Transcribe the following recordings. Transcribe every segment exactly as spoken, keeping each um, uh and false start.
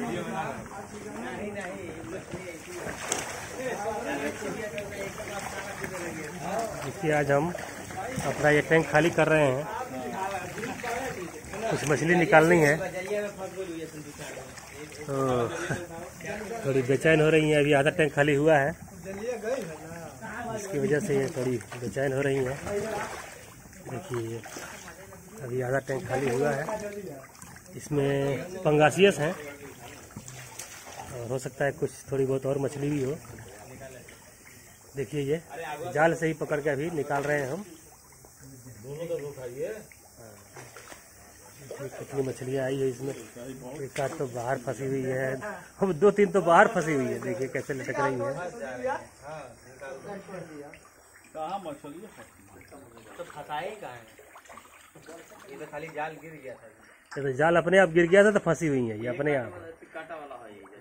देखिए आज हम अपना ये टैंक खाली कर रहे हैं, कुछ मछली निकालनी है तो थोड़ी बेचैन हो रही है। अभी आधा टैंक खाली हुआ है, इसकी वजह से ये थोड़ी बेचैन हो रही है। देखिए अभी आधा टैंक खाली हुआ है, इसमें पंगासियस हैं और हो सकता है कुछ थोड़ी बहुत और मछली भी हो। देखिए ये जाल से ही पकड़ के अभी निकाल रहे हैं हम। कितनी मछलियाँ आई है इसमें, एक आध तो बाहर फंसी हुई है, अब दो तीन तो बाहर फंसी हुई है। देखिए कैसे लटक रही है। तो फंसाए कहाँ है? ये तो खाली जाल गिर गया था। ये तो जाल अपने आप गिर गया था तो फंसी हुई है ये अपने आप। काटा वाला है ये।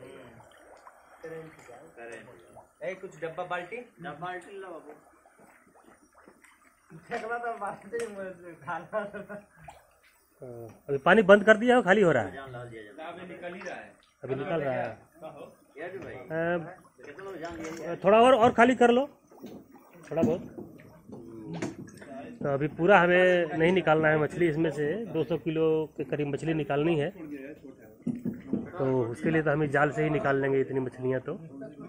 ए कुछ डब्बा बाल्टी डब्बा बाल्टी ला बाबू। फेंकला तो बाल्टी खाना। अभी पानी बंद कर दिया हो, खाली हो रहा है? अभी निकल ही रहा है। अभी निकल रहा है। यार भाई थोड़ा और और खाली कर लो थोड़ा बहुत। तो अभी पूरा हमें नहीं निकालना है मछली, इसमें से दो सौ किलो के करीब मछली निकालनी है, तो उसके लिए तो हमें जाल से ही निकाल लेंगे इतनी मछलियाँ। तो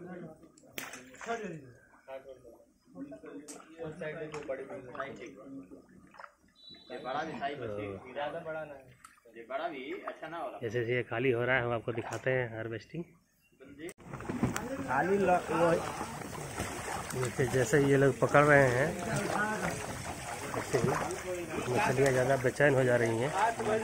जैसे ये खाली हो रहा है हम आपको दिखाते हैं हार्वेस्टिंग। खाली जैसे जैसे ये लोग पकड़ रहे हैं ऐसे ही मछलियाँ ज़्यादा बेचैन हो जा रही हैं।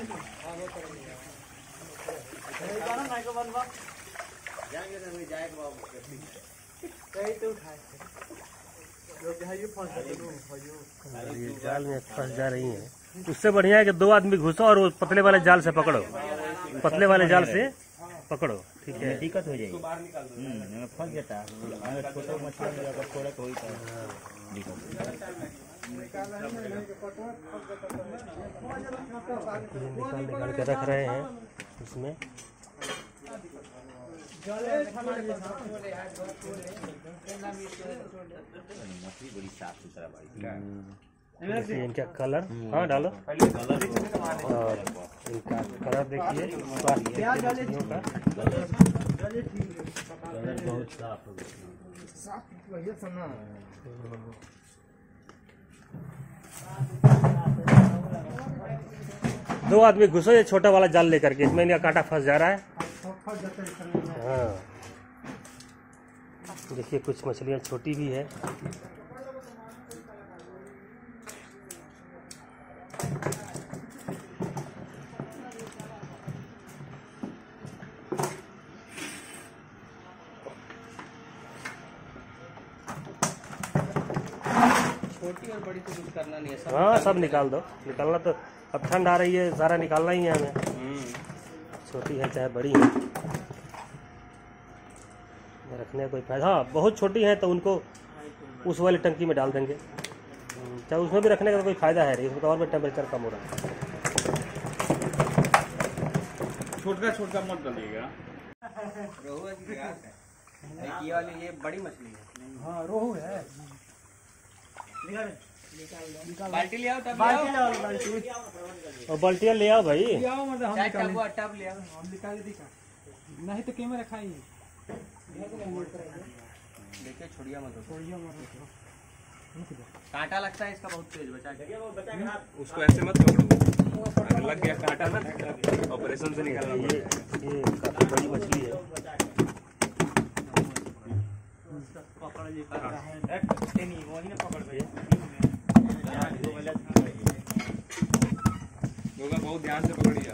ये जाल में फंस जा रही हैं। उससे बढ़िया है कि दो आदमी घुसो और वो पतले वाले जाल से पकड़ो, पतले वाले जाल से पकड़ो, ठीक है? दिक्कत हो जाएगी, फंस जाता है। छोटा मछली निकाल निकाल के रख रहे हैं इसमें। बड़ी साफ सुथरा भाई। देखिए इनका कलर, हाँ डालो, और इनका कलर देखिए, मछलियों का बहुत साफ हो गया। दो आदमी घुसो ये छोटा वाला जाल लेकर के, इसमें इनका कांटा फंस जा रहा है। हाँ देखिए कुछ मछलियाँ छोटी भी है। छोटी और बड़ी तो कुछ करना नहीं है, सब हाँ सब निकाल दो। निकालना तो अब ठंड आ रही है, सारा निकालना ही है हमें, छोटी है चाहे बड़ी है, रखने का कोई फायदा। हाँ बहुत छोटी है तो उनको उस वाली टंकी में डाल देंगे, चाहे उसमें भी रखने का तो कोई फायदा है नहीं, इसमें तो और भी टेम्परेचर कम हो रहा है। छोटा छोटा मत डालिएगा। रोहू है कि ये वाली ये बड़ी मछली है। हाँ रोहू है। बाल्टी ले आओ, टब बाल्टी ले आओ, बाल्टी और बाल्टियाँ ले आओ भाई, ले आओ, मतलब हम चाहे निकाल टब टब ले आओ, हम निकाल दिखा नहीं तो कैमरा खाई देखिए छोड़िया मत छोड़िया मत। कांटा लगता है इसका बहुत तेज, बचा उसको ऐसे मत पकड़ो, अगर लग गया कांटा ना ऑपरेशन से निकालना ये ये काफी बड़ी मछली है। पकड़ ली नहीं वही ना पकड़ गए। बहुत ध्यान से पकड़िए।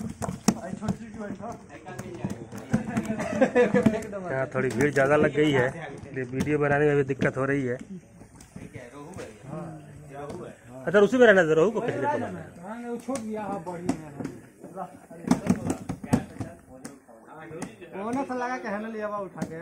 यहाँ थोड़ी भीड़ ज़्यादा लग गई है, वीडियो बनाने में भी दिक्कत हो रही है। अच्छा उसी में रहना दे, रोहू को पहले पकड़ना है। छोड़ दिया बढ़िया से लगा के हैंडल लिया उठा के।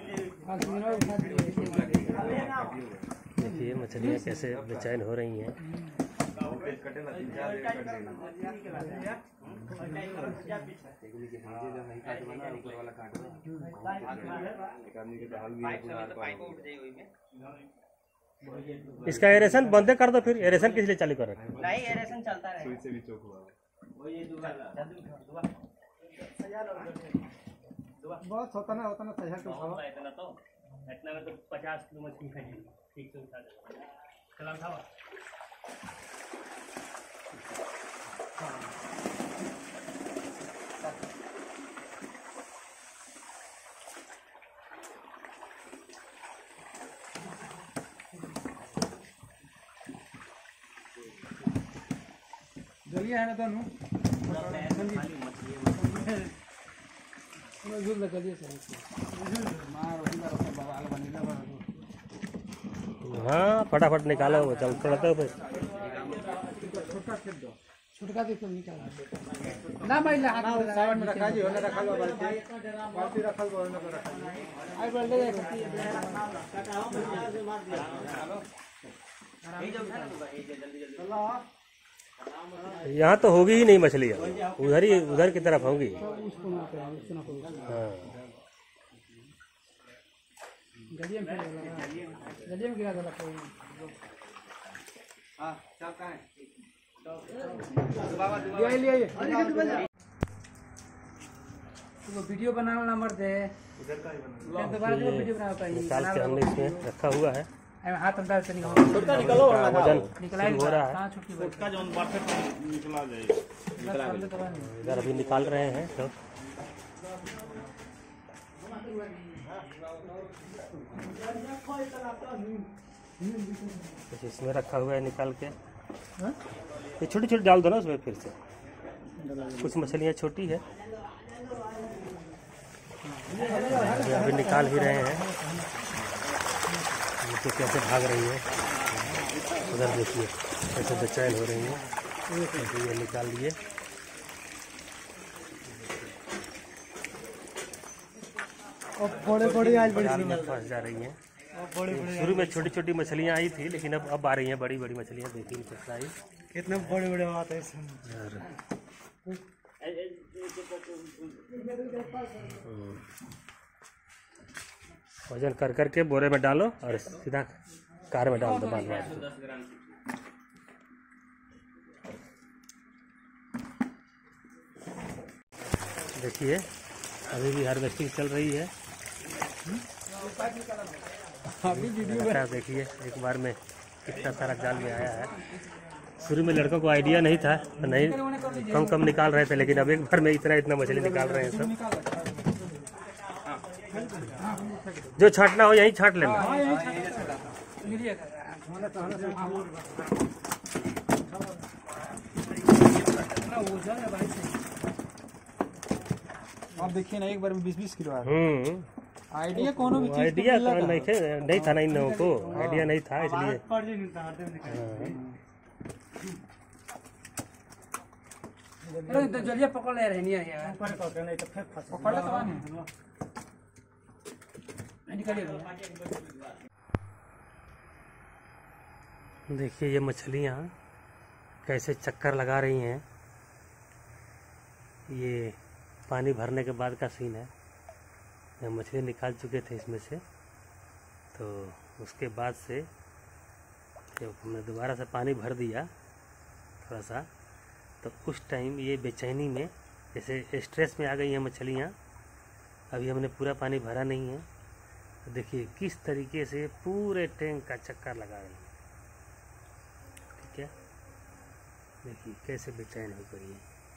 देखिए मछलियाँ कैसे बेचैन हो रही हैं। नीचे जब नहीं काट बना ऊपर वाला काट दो एक आदमी के दाल भी इसका एरेशन बंदे कर दो, फिर एरेशन किस लिए चालू कर रहे हैं? नहीं एरेशन चलता रहे। स्विच से भी चौक हुआ बहुत होता ना होता ना सही है तो इतना तो इतना में तो पचास किलो मछली खाएगी, ठीक से उठा दे। चला उठाओ। जलिया है ना दोनों जुल जलिए से मारो इधर से बवाल बनेगा बड़ा। हाँ फटाफट निकालो, वो चल थोड़ा तो भाई छोटा खेत दो, छोटका देखो निकाल ना महिला हाथ में साइड में रखा जी, होने रखा लो बाल्टी बाल्टी रखल बो होने पर रखा आई बोल ले यहाँ तो होगी ही नहीं मछलियाँ, उधर ही उधर की तरफ होंगी। हाँ गलिए में गलिए में गिरा दला कोई हां चल का है ले ले तो वीडियो बनाना नंबर दे उधर का ही बना दोबारा जो वीडियो बनाता है निकाल के हमने इसमें रखा हुआ है। हाथ अंदर से निकालो, छोटा निकालो, वजन निकला हो रहा है। छोटा जोन परफेक्ट निकला जाएगा। इधर अभी निकाल रहे हैं तो कुछ इसमें रखा हुआ है निकाल के। ये छोटी छोटी डाल दो ना उसमें फिर से। कुछ मछलियाँ छोटी है, अभी निकाल ही रहे हैं। तो कैसे भाग रही है, उधर देखिए कैसे बेचैन हो रही है। ये निकाल लिए। बड़े बड़े आज बड़ी जाल में फंस जा रही हैं। शुरू में छोटी छोटी मछलियाँ आई थी, लेकिन अब अब आ रही हैं बड़ी बड़ी मछलियाँ। देखिए कितना आई, कितने बड़े बड़े आते हैं। वजन कर करके बोरे में डालो और सीधा कार में डाल दो बाद में। देखिए अभी भी हार्वेस्टिंग चल रही है। देखिए एक बार में कितना सारा जाल में आया है। शुरू में लड़कों को आइडिया नहीं था, तो नहीं कम कम निकाल रहे थे, लेकिन अब एक बार में इतना इतना मछली निकाल रहे हैं सब। जो छांटना हो यही छांट लेना। आप देखिए ना एक बार में बीस बीस किलो आ हम्म आइडिया कोनो भी चीज आइडिया नहीं नहीं था, नहीं लोगों को आइडिया नहीं था, इसलिए अरे तो जल्दी पकड़ ले रहे नहीं है ऊपर पकड़ नहीं तो फिर फंस पकड़ तो नहीं निकालिए। देखिए ये मछलियाँ कैसे चक्कर लगा रही हैं। ये पानी भरने के बाद का सीन है। जब मछली निकाल चुके थे इसमें से, तो उसके बाद से जब हमने दोबारा से पानी भर दिया थोड़ा सा, तो उस टाइम ये बेचैनी में जैसे स्ट्रेस में आ गई हैं मछलियाँ। अभी हमने पूरा पानी भरा नहीं है, तो देखिए किस तरीके से पूरे टैंक का चक्कर लगा रही है। ठीक है, देखिए कैसे बेचैन हो गई है।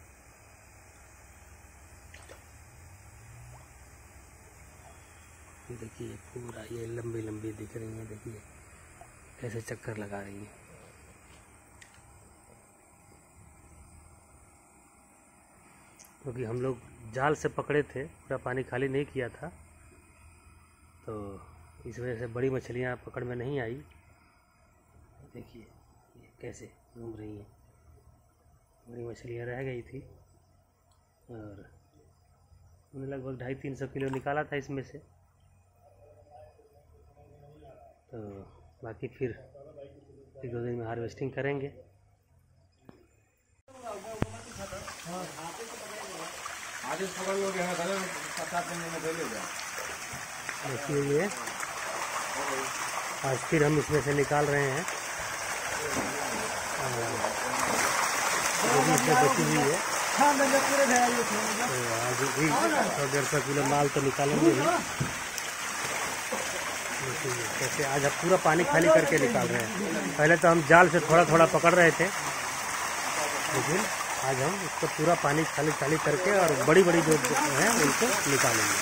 देखिए पूरा ये लंबी लंबी दिख रही है, देखिए कैसे चक्कर लगा रही है। क्योंकि हम लोग जाल से पकड़े थे, पूरा पानी खाली नहीं किया था, तो इस वजह से बड़ी मछलियाँ पकड़ में नहीं आई। देखिए ये कैसे घूम रही हैं, बड़ी मछलियाँ रह गई थी और हमने लगभग ढाई तीन सौ किलो निकाला था इसमें से। तो बाकी फिर एक दो दिन में हार्वेस्टिंग करेंगे। आधे पकड़ लोगे हमें खड़े सात आठ दिन में धो लेगा। देखिए ये आज फिर हम इसमें से निकाल रहे हैं, जो भी इसमें बची हुई है। तो आज भी सौ डेढ़ सौ किलो माल तो निकालेंगे ही। देखिए कैसे आज हम पूरा पानी खाली करके निकाल रहे हैं। पहले तो हम जाल से थोड़ा थोड़ा पकड़ रहे थे, लेकिन आज हम इसको पूरा पानी खाली खाली करके और बड़ी बड़ी जो हैं उनको निकालेंगे।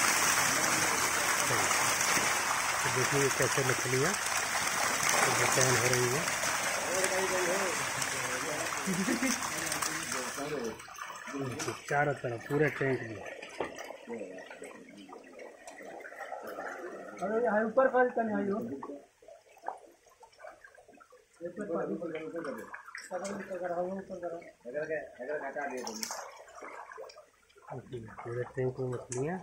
तो देखिए कैसे मछलियाँ बेचैन हो रही हैं। चारों तरफ पूरे टैंक में अरे यहाँ ऊपर कर तने आइयो पूरे टैंक में मछलियाँ।